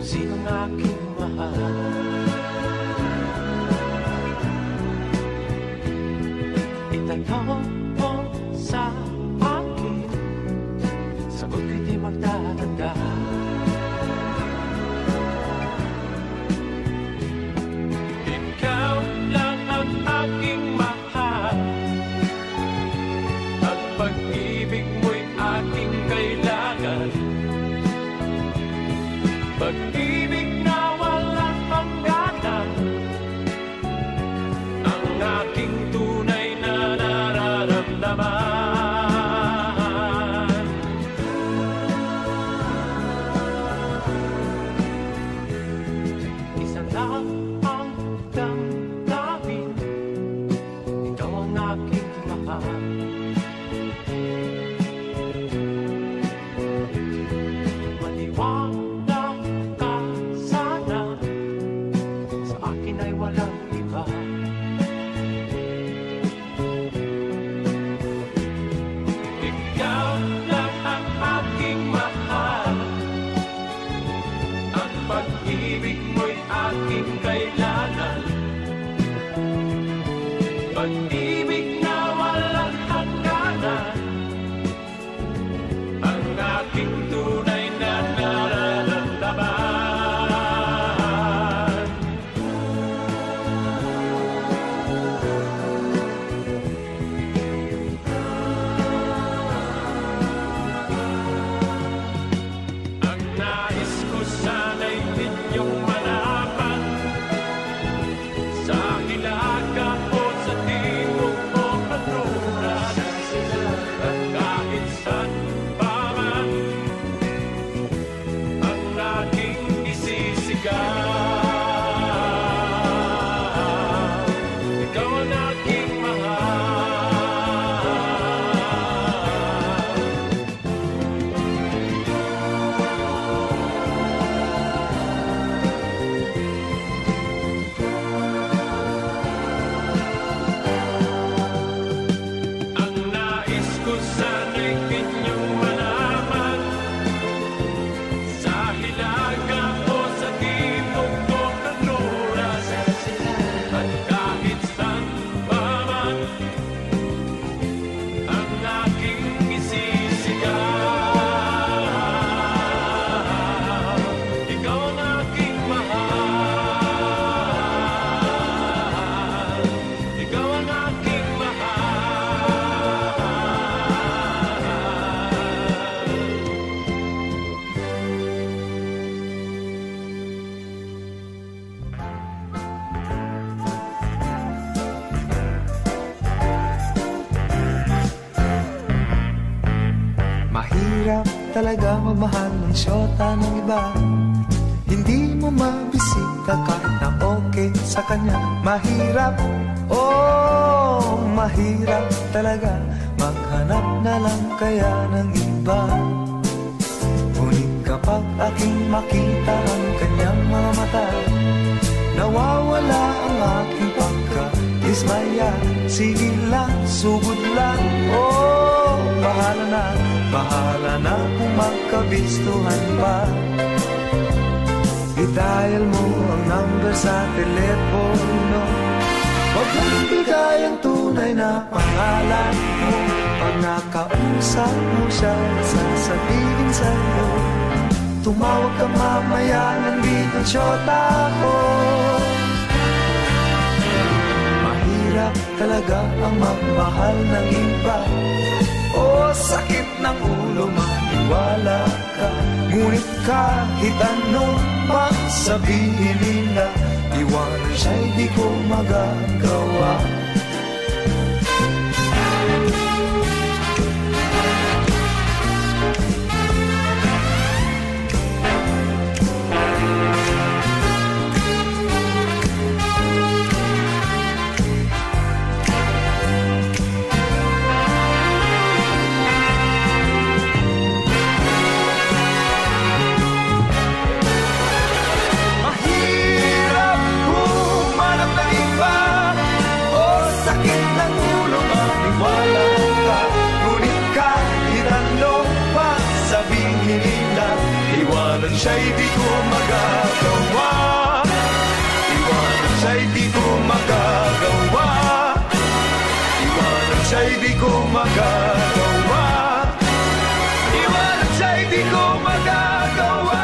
sinong aking mahal. Itanong mo sa akin, sagot ko'y di magtatanda. Ikaw lang ang aking mahal, at pag-ibig mo'y aking kailangan. Pag-ibig na walang hangganan, ang aking tunay na nararamdaman. Isa lang ang damdamin, ikaw ang aking mahal. Maniwala ka sana, sa akin ay walang iba. Ikaw lang ang aking mahal, ang pag-ibig mo'y aking kailangan. Pag-ibig na walang hangganan, ang aking tunay na nararamdaman. Ang nais ko sana'y ninyong malaman, sa hilaga o sa timog o kanluran, at kahit saan pa man, ang aking isisigaw. Ikaw ang aking mahal. Ang nais ko sana'y inyong malaman, sa hilaga o sa timog o kanluran, at kahit saan pa man, ang aking isisigaw. Ikaw ang aking mahal. Ikaw ang aking mahal. Mahirap talaga magmahal ng syota ng iba. Hindi mo mabisita kahit na okay sa kanya. Mahirap, oh, mahirap talaga maghanap na lang kaya ng iba. Ngunit kapag aking makita ang kanyang mga mata, nawawala ang aking pagka-dismaya. Sige lang, sugod lang, oh, bahala na kung magkabistuhan pa. I-dial mo ang number sa telepono, huwag mong bigay ang tunay na pangalan mo. Pag nakausap mo siya, sasabihin sa'yo, tumawag ka mamaya, nandito ang syota ko. Mahirap talaga ang magmahal ng iba. Oh, sakit ng ulo, maniwala ka. Ngunit kahit anong sabihin nila, iwanan siya'y di ko magagawa. Mahirap humanap ng iba, o sakit ng ulo, maniwala ka. Iwanan siya'y di ko magagawa. Iwanan siya'y di ko magagawa. Iwanan siya'y di ko magagawa. Iwanan siya'y di ko magagawa.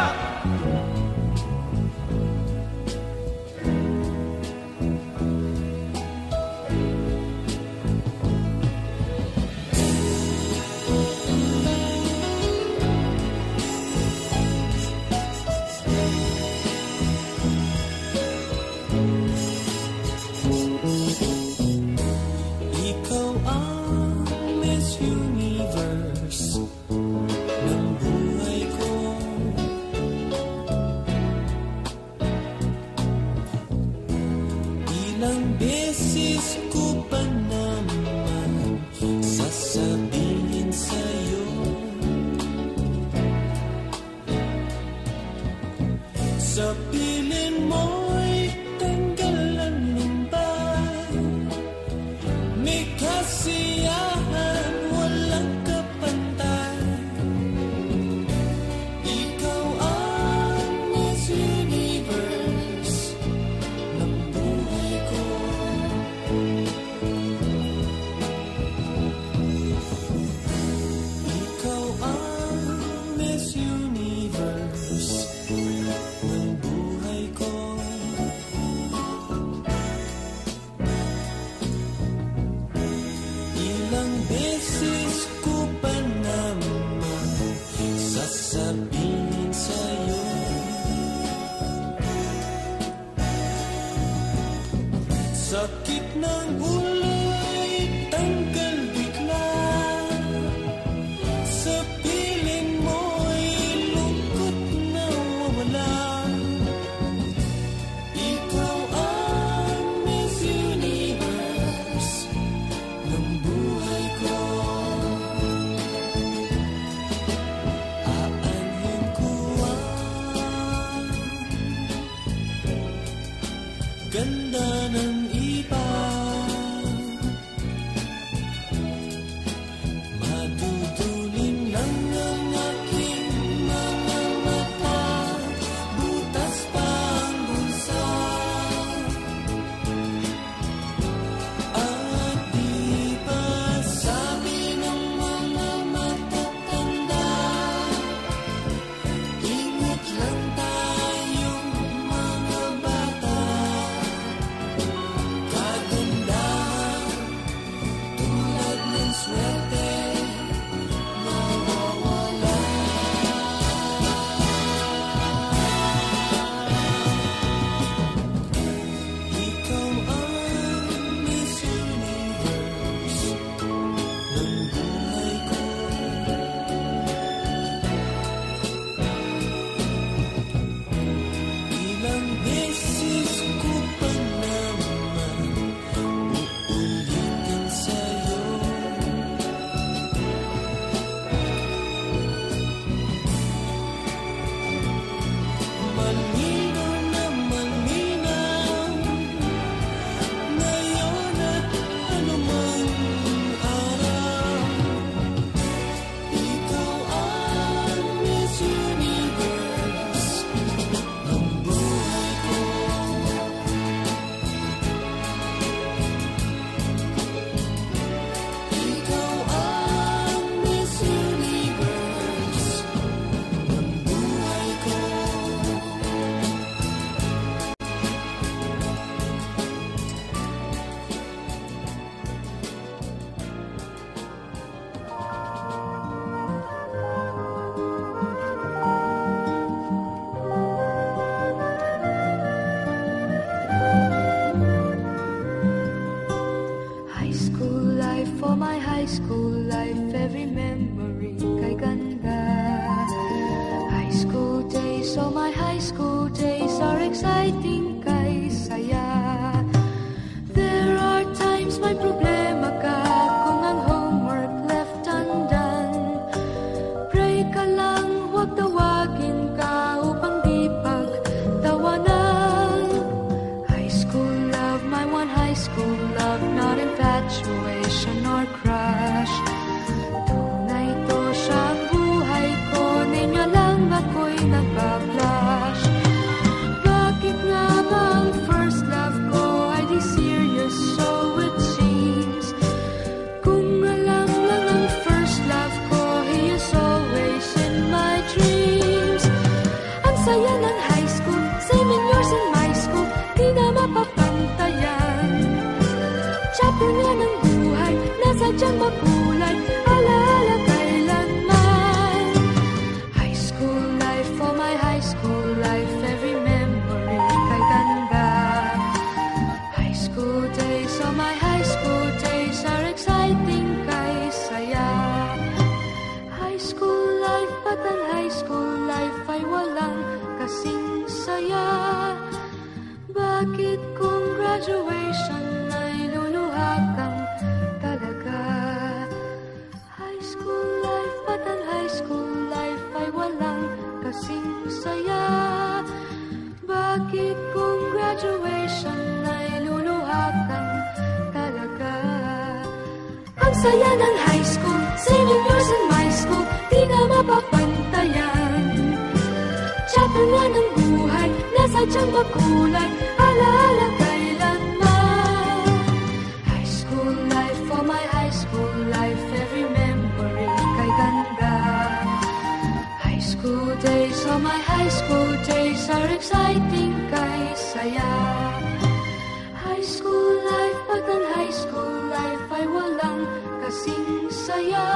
Tunay to siyang buhay ko, ninyo lang ako'y nagpa-flash. Bakit nga ba ang first love ko ay di serious, so it seems? Kung alam lang ang first love ko, he is always in my dreams. Ang saya ng high school, 7 years in my school, di na mapapantayan. Chapter nga ng buhay, nasa dyan makulay, alaala kailanman. High school life, oh my high school life, every memory kay ganda. High school days, oh my high school days, are exciting kay saya. High school life, but ang high school life ay walang kasing saya. Bakit kung graduation ay luluha kang talaga? High school life, but ang high school life ay walang kasing saya. Bakit kung graduation ay luluha kang talaga? Ang saya ng high school, 7 years in my school, di na mapapantayan. Chapter nga ng buhay, nasa dyan makulay, alaala kailanman. High school life, oh my high school life, every memory kay ganda. High school days, oh my high school days, are exciting kay saya. High school life, but ang high school life ay walang kasing saya.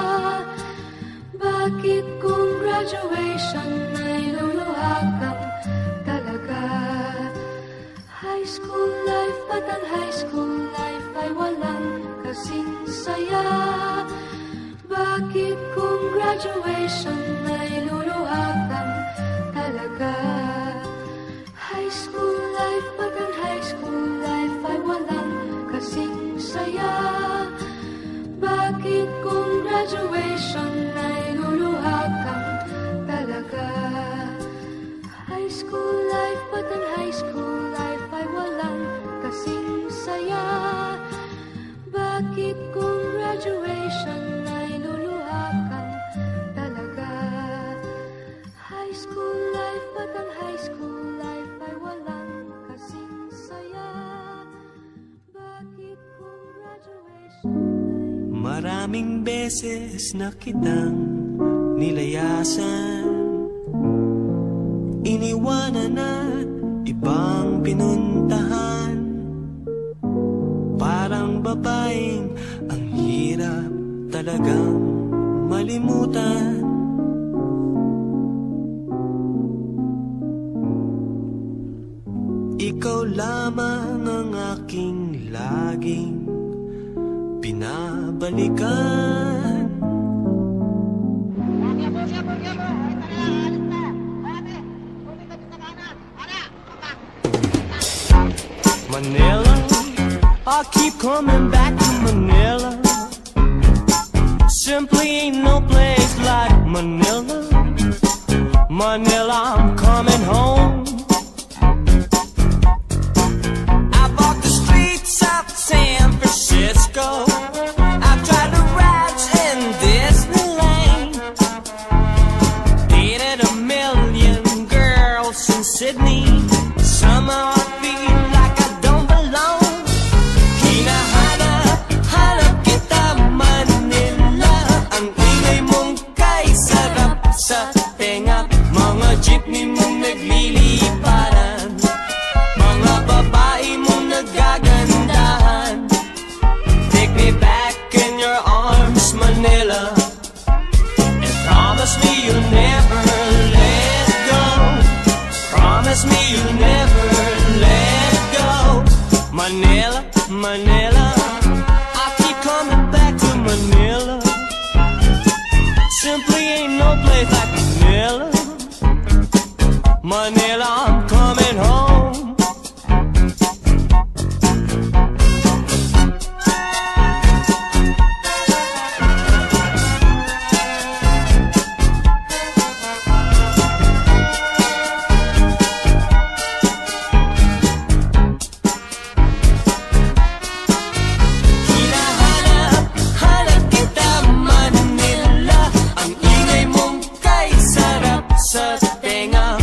Bakit kung graduation ay luluha kang talaga? High school life, but ang high school life ay walang kasing saya. Bakit kung graduation ay luluha kang talaga? High school life, but ang high school life ay walang kasing saya. Bakit kung graduation ay luluha kang talaga? High school life, but ang high school life ay walang kasing saya. Bakit kung graduation ay luluha kang talaga? High school life, but ang high school life ay walang kasing saya. Bakit kung graduation ay... Maraming beses na kitang nilayasan, iniwanan at ibang pinuntahan. Parang babaeng ang hirap talagang malimutan. Ikaw lamang ang aking laging pinabalikan. Manila, I keep coming back to Manila. Simply ain't no place like Manila. Manila, I'm coming home. I walk the streets of San Francisco. I've tried the rides in Disneyland. Dated a million girls in Sydney. Somehow I feel like I don't belong. Hinahanap kita Manila. Ang ingay mong kay sarap sa tenga. Mga jeepney mong nagliliparan, mga babae mong nagagandahan. Take me back in your arms, Manila, and promise me you'll never let go. Promise me you'll never let go. Manila, Manila, I keep coming back to Manila. Simply ain't no place like Manila. Manila, I'm coming home. Hinahanap kita Manila. Ang ingay mong kay sarap sa tenga.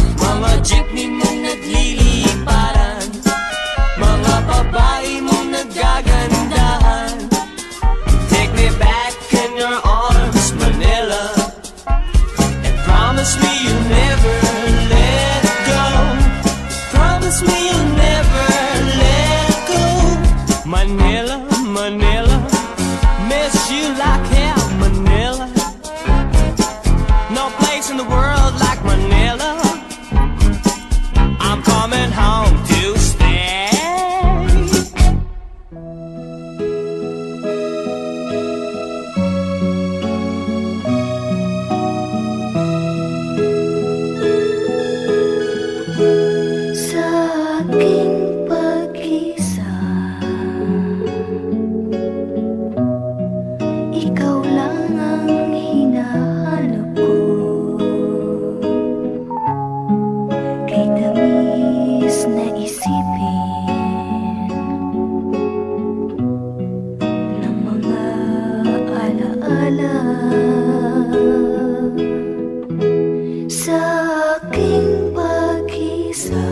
aking pag-isa,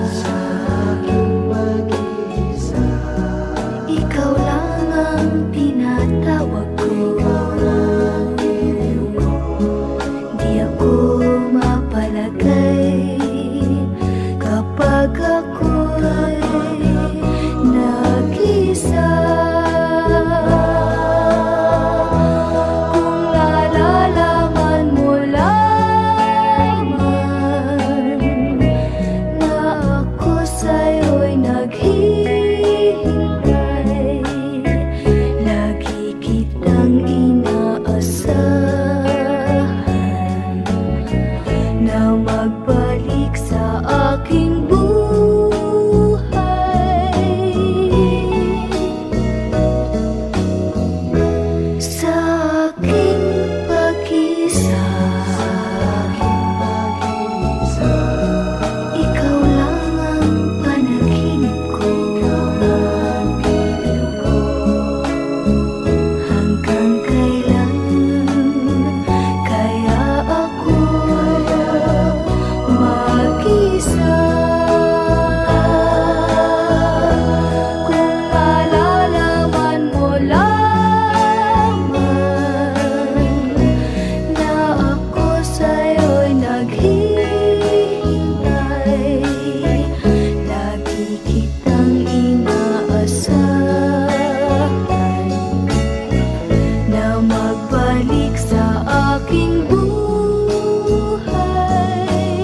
ikaw lang ang tinatawag ko. Di ako mapalagay kapag ako'y nag-isa. Kung lalalaman mo lamang na ako sa'yo'y naghihintay, lagi kitang inaasahan na magbalik sa aking buhay. Sa aking pag-isa, ikaw lang ang panaginip ko. Hanggang kailan kaya ako mag-isa? Kung malalaman mo lamang na ako sa'yo'y naghihintay, lagi kitang inaasahan na magbalik sa aking buhay.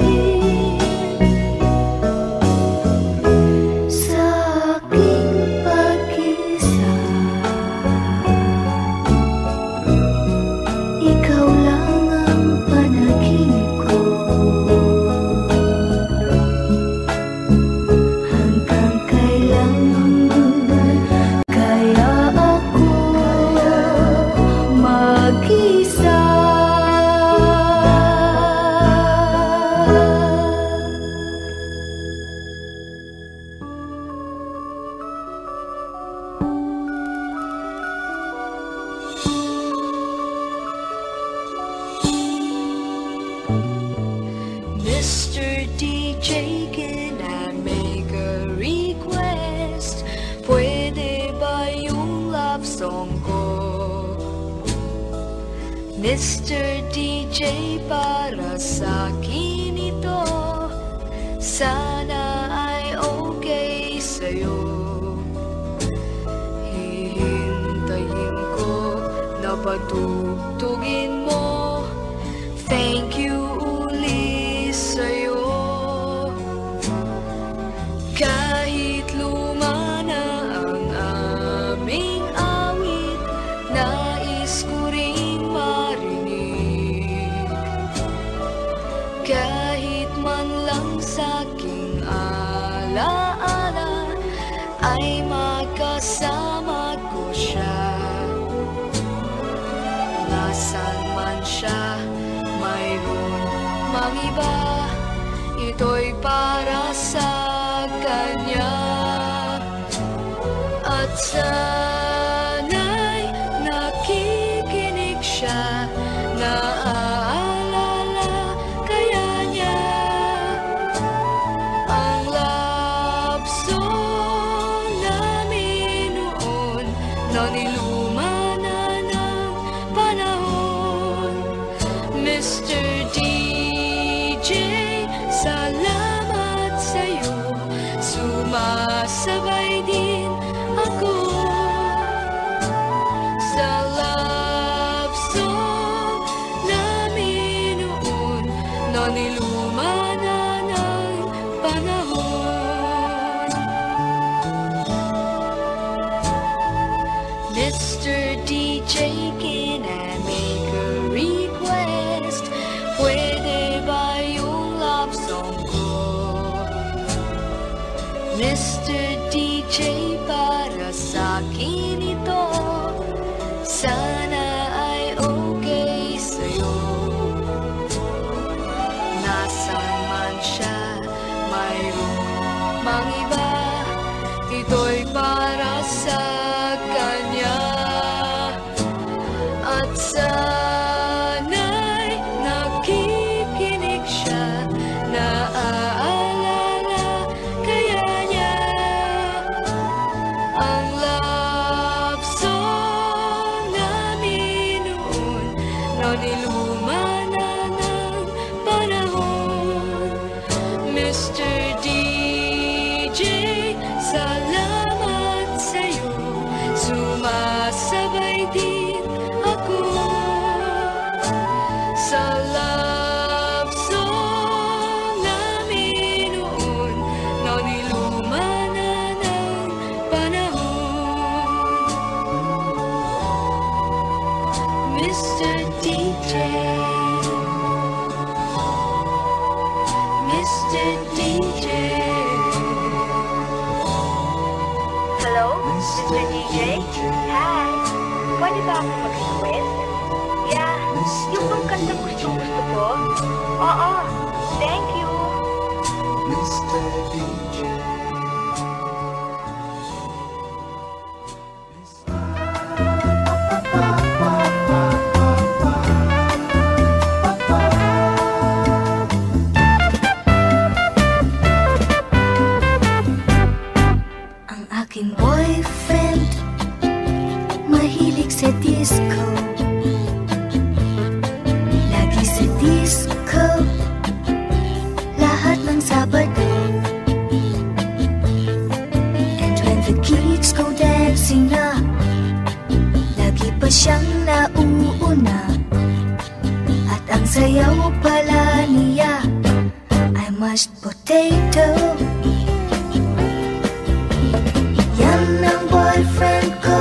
Sa aking pag-isa, ikaw lang ang panaginip ko. Hanggang kailan kaya ako mag-isa? Mr. DJ, can I make a request? Pwede ba yung love song ko? Mr. DJ, para sa akin ito, sana ay okay sa'yo. Hihintayin ko na patugtugin mo. Thank you uli sa'yo. Kahit luma na ang aming awit, nais ko ring marinig. Kahit man lang sa'king alaala, ay makasama ko siya. Nasaan man siya, mayroon mang iba, ito'y para sa kanya. At sana'y nakikinig siya, naaalala kaya niya ang love song namin noon, na niluma na ng panahon. Mr. DJ, salamat sa'yo, sumasabay din ako sa love song namin noon, na niluma na ng panahon. Mr. DJ, can I make a request? Pwede ba yung love song ko? Mr. DJ, para sa akin ito, sana ay okay sa'yo. Nasaan man siya, mayroon mang iba, ito'y para sa kanya. At sana'y nakikinig siya, Mr. DJ, salamat sa'yo. Sumasabay din ako sa love song namin noon na niluma na ng panahon. Mr. DJ, Mr. DJ. Hello, Mr. DJ? Hi. Pwede ba akong mag-request? Yeah, yung bang kanta gusto ko? Oo, thank you. Mr. DJ. Ang aking boyfriend mahilig sa disco. Lagi sa disco, lahat ng Sabado. And when the kids go dancing na, lagi pa siyang nauuna. At ang sayaw pala niya ay mashed potato. Yan ang boyfriend ko,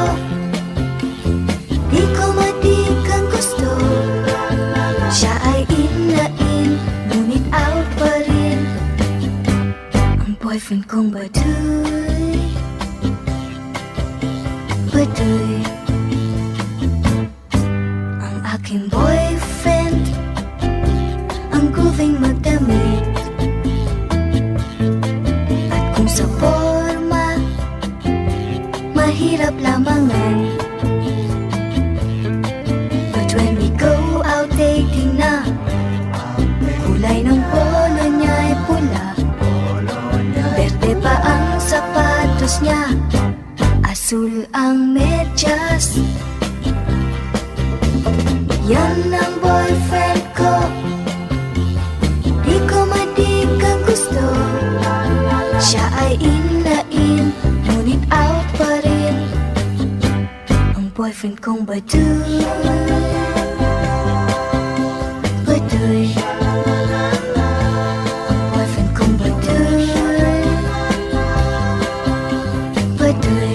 di ko matig ang gusto. Siya ay in na in, ngunit out pa rin. Ang boyfriend kong baduy, baduy. Ang aking boyfriend, ang guving magdamit. At kung sa forma, mahirap lamangan. But when we go out dating na, kulay ng polo niya ay pula. Berde pa ang sapatos niya, asul ang medyas. Yan ang boyfriend ko, di ko madig ang gusto. Siya ay in na in, ngunit out pa rin. Ang boyfriend kong baduy, baduy. Ang boyfriend kong baduy, baduy.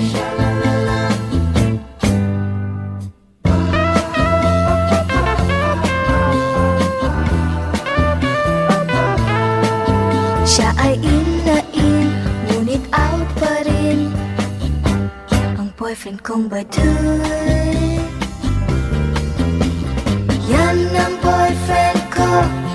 Siya ay in na in, ngunit out pa rin. Ang boyfriend kong baduy, yan ang boyfriend ko,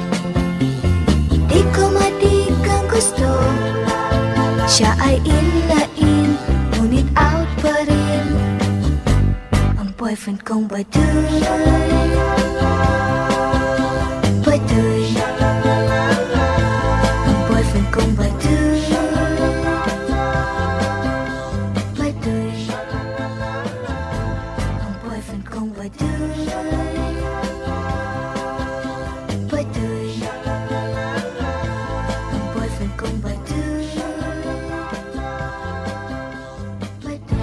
di ko madig ang gusto. Siya ay in na in, ngunit out pa rin. Ang boyfriend kong baduy, baduy. Ang boyfriend kong baduy, baduy. Ang boyfriend kong baduy, baduy. Ang boyfriend kong baduy, baduy.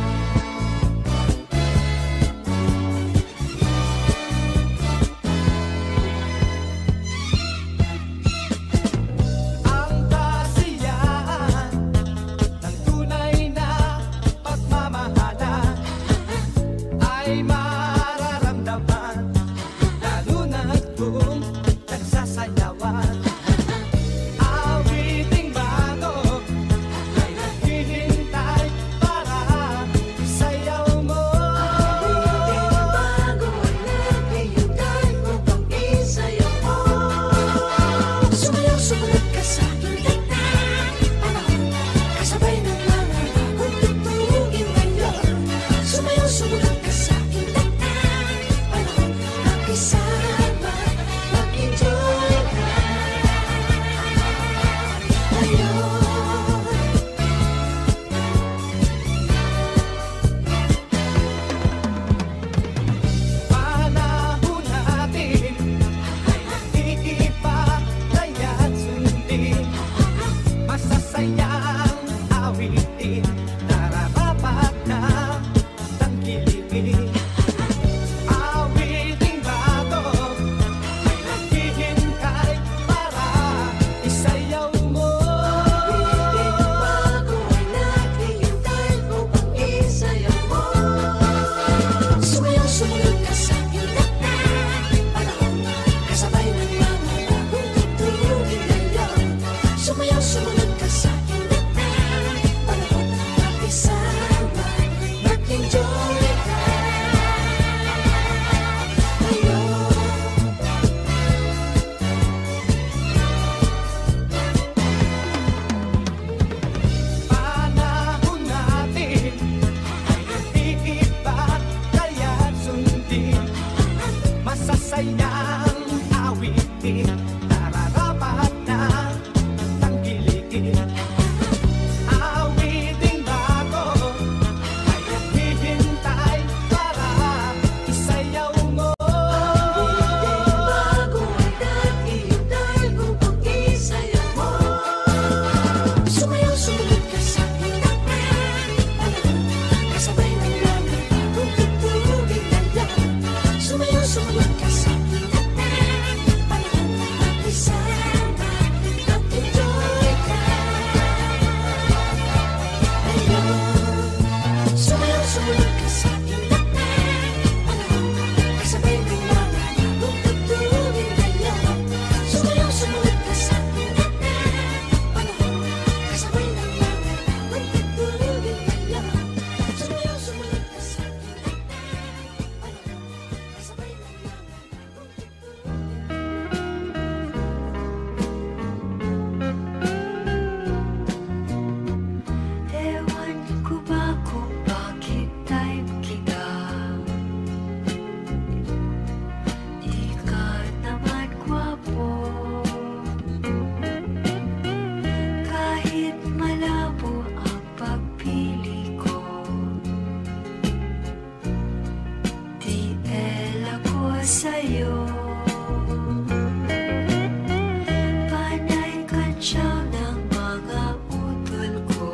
Siya ng mga utol ko.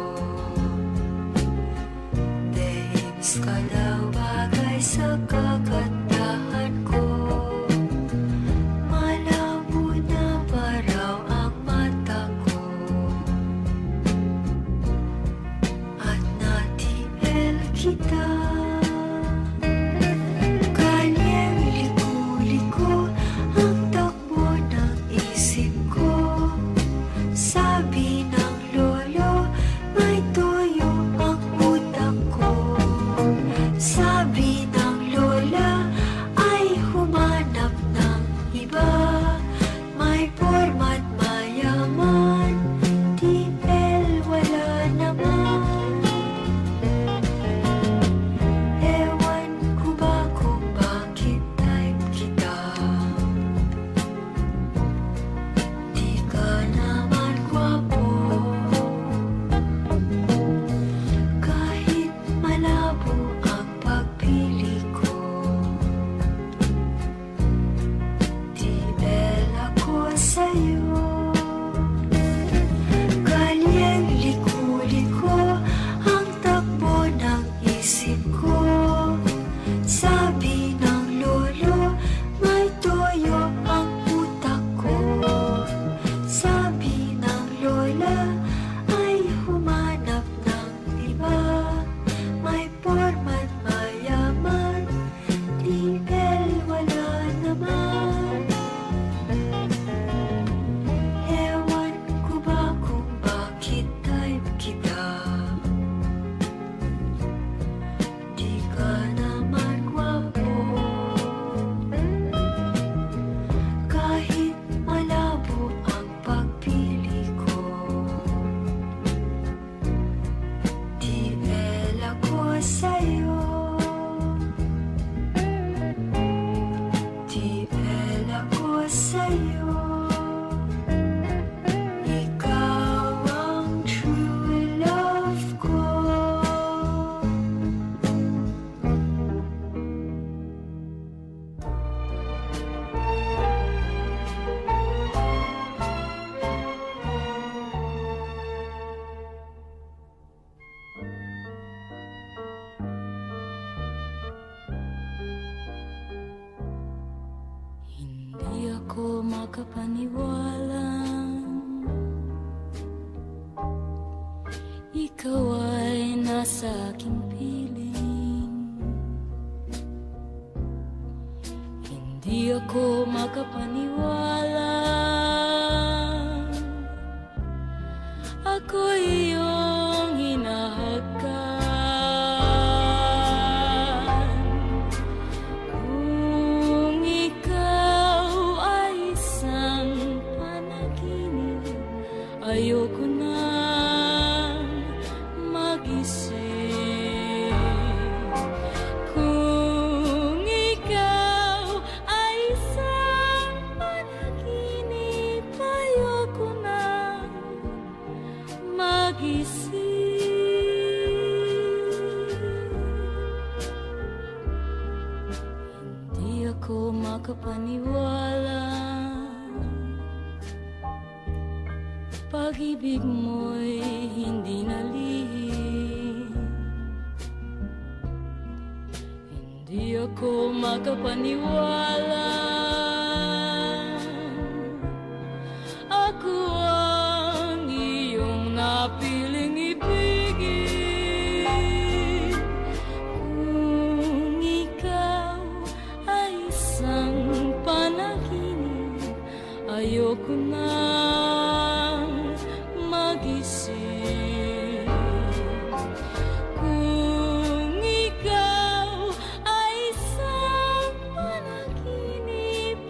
Dahims ka daw bagay sa kagandahan ko. Malabo na ba raw ang mata ko? At natipel kita. Kanyang liko-liko ang takbo ng isip ko. Sabi ng lolo, may toyo ang utak ko. Sabi ng lola, ay humanap ng iba. May porma't mayaman, tipel wala naman. Ewan ko ba kung bakit type kita. Di ka naman gwapo. Kahit malabo ang pagpili ko. Di bel ako sa'yo. Kalyeng liko-liko ang takbo ng isip ko. Sabi ng lolo, may toyo ang utak ko. Sabi ng lola, ay humanap ng iba. May porma't mayaman, di bel wala naman. Ewan ko ba kung bakit type kita. Di ka naman gwapo. Kahit malabo ang pagpili ko. Di bel ako sa'yo. Di bel ako sa'yo. Ikaw ang true love ko. Hindi ako makapaniwala. Ikaw ay nasa aking piling. Hindi ako makapaniwala. Ako iyong hinahagan. Kung ikaw ay isang panaginip, ayoko nang magising. Kung ikaw ay isang panaginip, ayoko nang magising. Hindi ako makapaniwala. Pag-ibig mo'y hindi nalihim. Hindi ako makapaniwala. Ako ang iyong napiling ibigin. Kung ikaw ay isang panaginip, ayoko nang magising. Kung ikaw ay isang panaginip,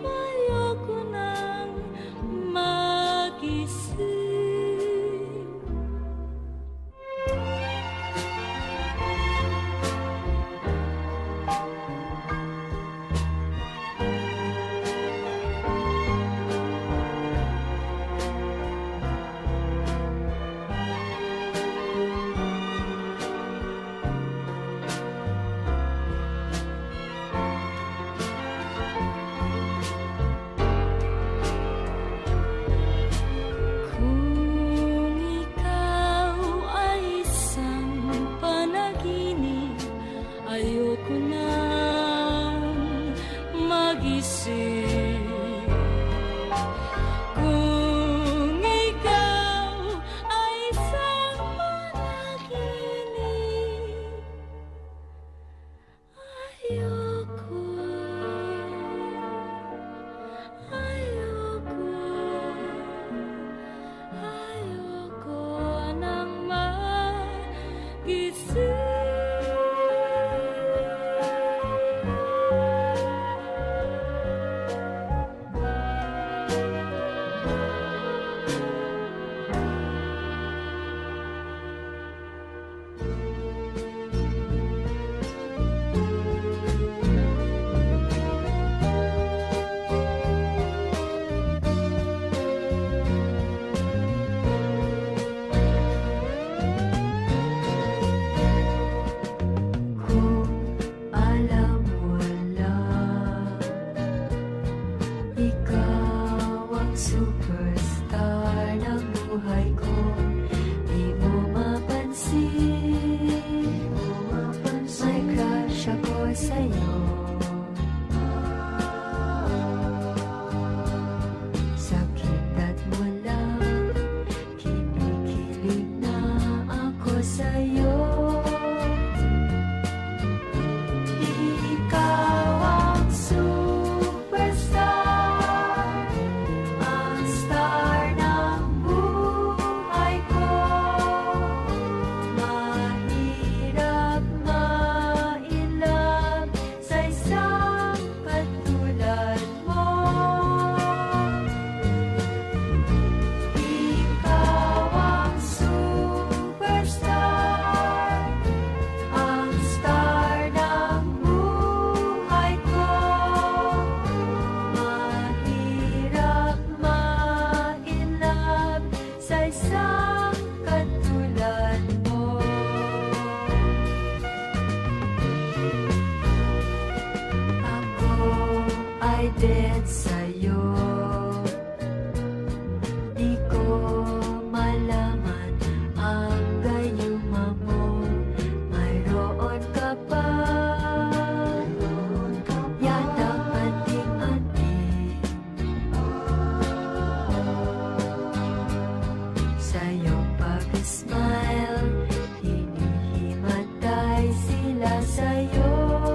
sa'yo pag-smile, hinihimatay sila sa'yo.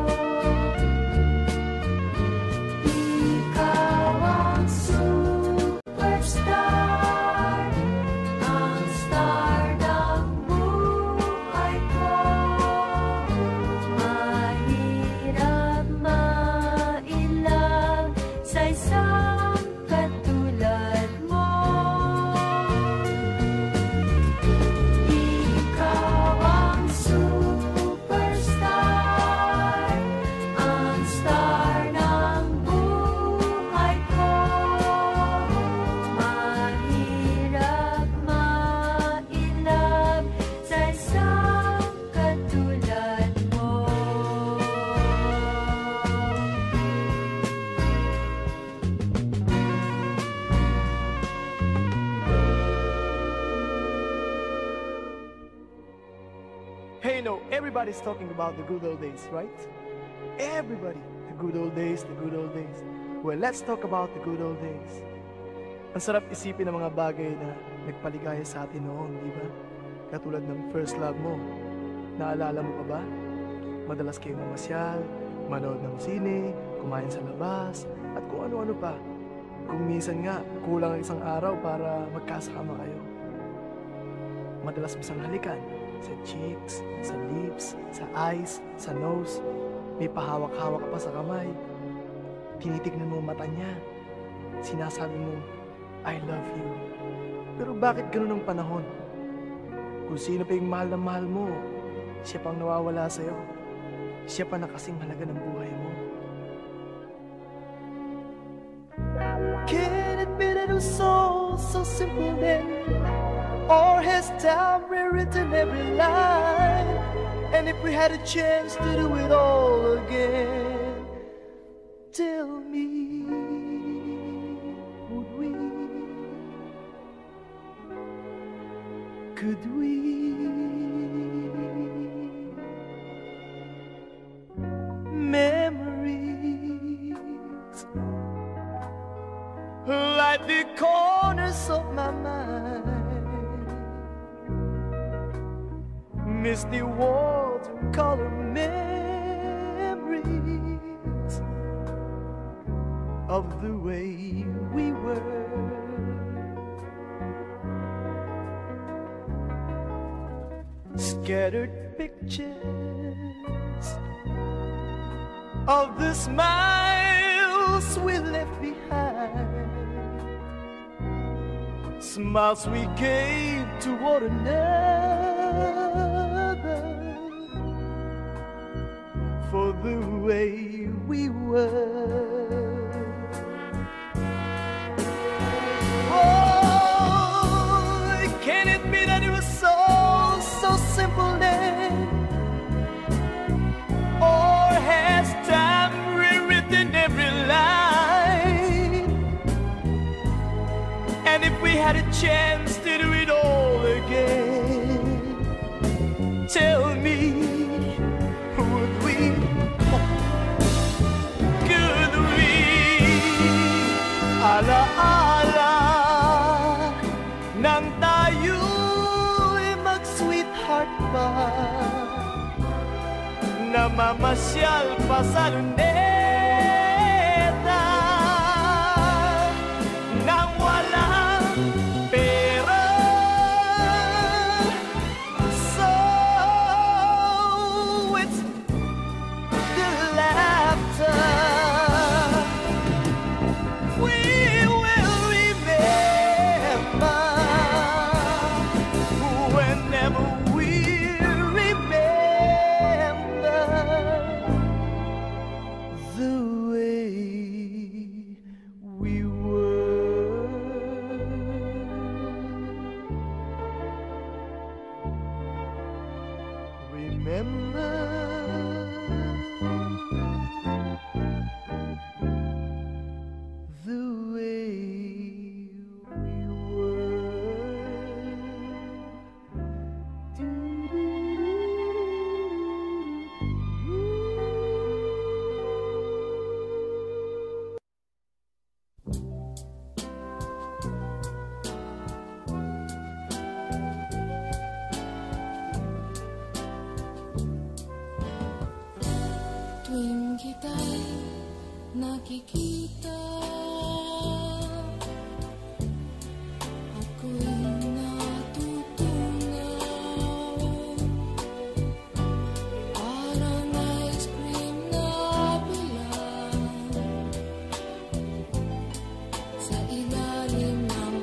Ikaw ang superstar, ang star ng buhay ko. Mahirap mailang sa isang katulad mo. Ikaw ang superstar, ang star ng buhay ko. Mahirap mailab sa isang katulad mo. Hey, everybody's talking about the good old days, right? Everybody, the good old days, the good old days. Well, let's talk about the good old days. Ang sarap isipin ng mga bagay na nagpaligaya sa atin noon, di ba? Katulad ng first love mo. Naalala mo pa ba? Madalas kayong mamasyal, manood ng sine, kumain sa labas, at kung ano-ano pa. Kung minsan nga, kulang ang isang araw para magkasama kayo. Madalas bisang halikan sa cheeks, sa lips, sa eyes, sa nose. May pahawak-hawak ka pa sa kamay. Tinitignan mo ang mata niya. Sinasabi mo, I love you. Pero bakit ganun ang panahon? Kung sino pa yung mahal na mahal mo, siya pang nawawala sa'yo. Siya pa na kasing halaga ng buhay mo. Can it be that it was so simple then? Or has time rewritten every line? And if we had a chance to do it all again, tell me, would we? Could we? Memories like the corners of my mind, misty watercolor memories of the way we were. Scattered pictures of the smiles we left behind, smiles we gave to one another for the way we were. Oh, can it be that it was so simple then? Or has time rewritten every line? And if we had a chance to do it all again, tell me, would we? Could we? Ala-ala nang tayo'y mag-sweetheart pa, namamasyal pa sa luneta, nang walang pera. So it's the laughter we will remember whenever we remember the way we were. Remember the way we were. nakikita. Ako'y natutunaw, parang ice cream na bilang sa ilalim ng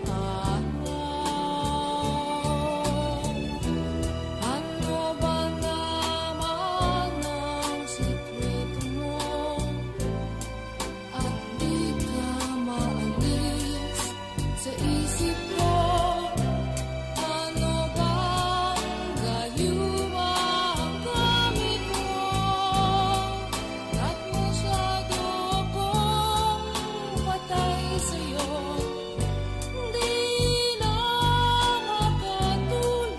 araw. Ano ba naman ang sikreto mo at di ka maalis sa isip ko? Ano bang gayuma ang gamit mo at masyado kong patay sa'yo? Di na makatulog,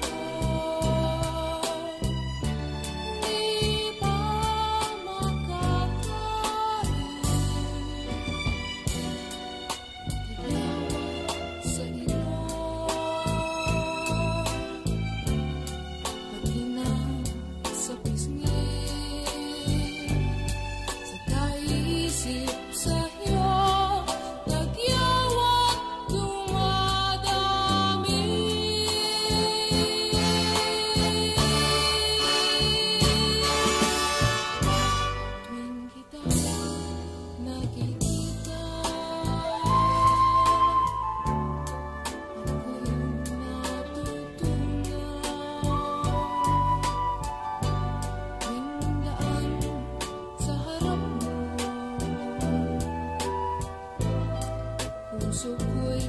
di pa makakain. Tiglawan sa ilong, pati na sa pisngi, sa kaisip sa'yo, nagyawat dumadami. Tuwing kita nakikita, ako'y natutunaw. Tuwing daan sa harap mo, puso ko'y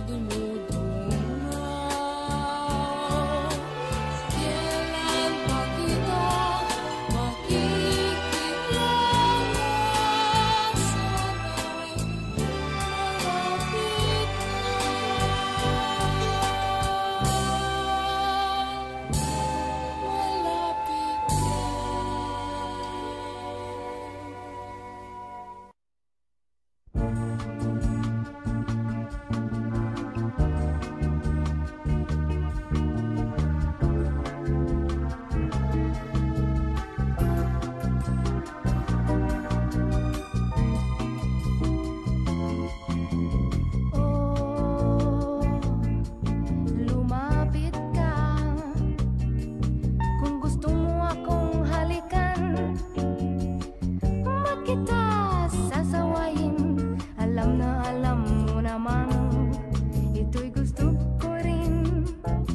dumudungaw. Kailan pa kita makikilala? Sana'y malapit lumapit ka. Kung gusto mo akong halikan, ba't kita sasawayin? Alam mo namang ito'y gusto ko rin.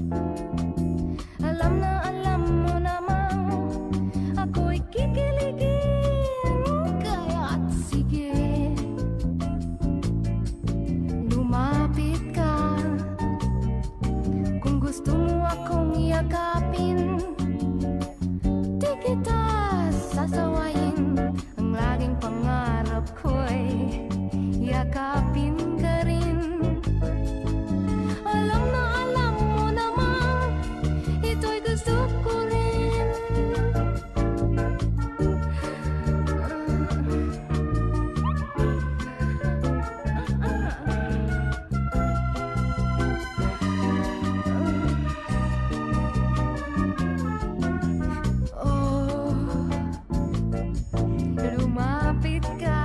Alam mo namang ako'y kikiligin. Kaya't sige, lumapit ka. Kung gusto mo akong yakapin, di kita sasawayin. Ang laging pangarap ko'y yakapin ka rin. Alam mo namang ito'y gusto ko rin. Oh, lumapit ka.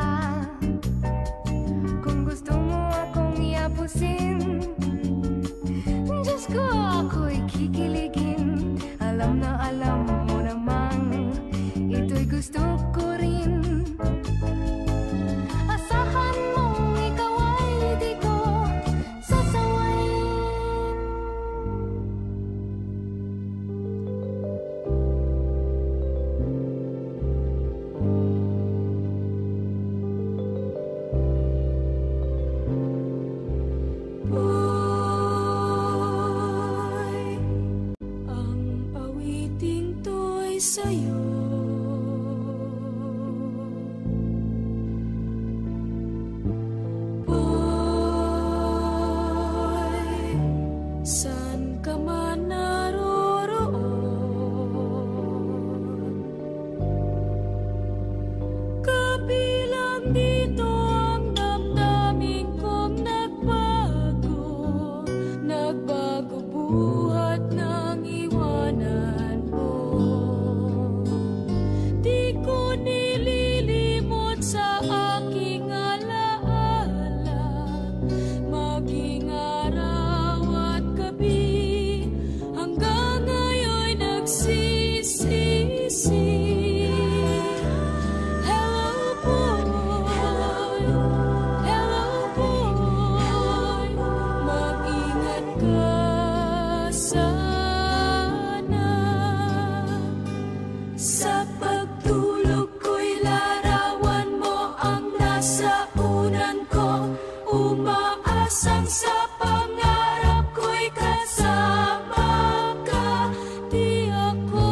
Kung gusto mo akong yapusin, Diyos ko, ako'y kikiligin. Alam mo namang ito'y gusto ko rin. Asahan mong ikaw ay di ko sasawayin. Boy, ang awiting to'y sa'yo. Boy, saan ka man naroroon, kabilang dito ang damdamin kong nagbago buhat ng iwanan mo. Sa pangarap ko'y kasama ka, di ako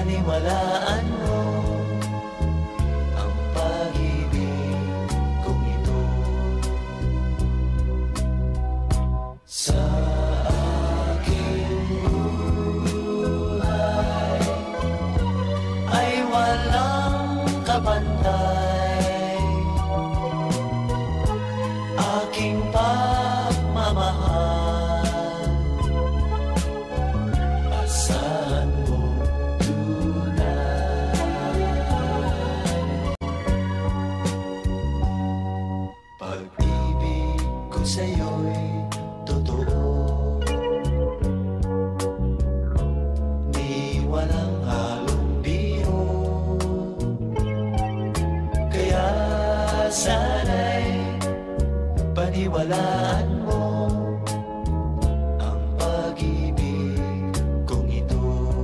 paniwalaan mo ang pag-ibig kong ito. Sa aking buhay ay walang kapantay, aking pagmamahal, asahan mo tunay. Pag-ibig ko sa'yo'y totoo, di walang halong biro. Kaya sana'y paniwalaan mo ang pag-ibig kong ito.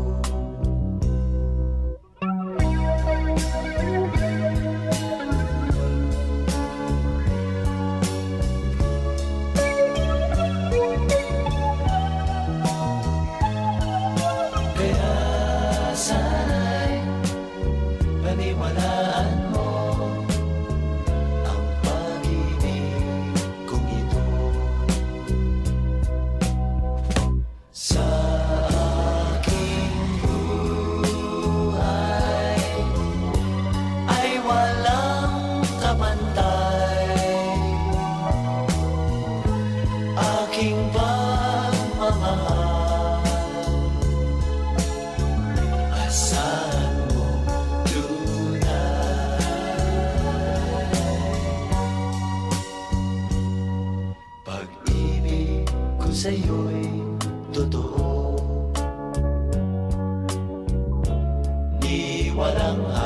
Kaya sana'y paniwalaan mo ang pag-ibig kong ito. Sa aking buhay ay walang kapantay, aking pagmamahal, asahan mo tunay. Pag-ibig ko sa'yo'y totoo, di walang